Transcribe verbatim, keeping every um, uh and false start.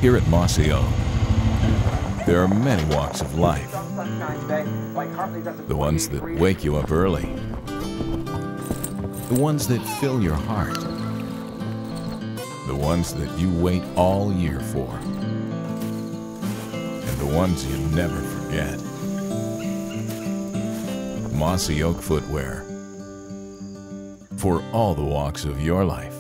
Here at Mossy Oak, there are many walks of life. The ones that wake you up early. The ones that fill your heart. The ones that you wait all year for. And the ones you never forget. Mossy Oak Footwear. For all the walks of your life.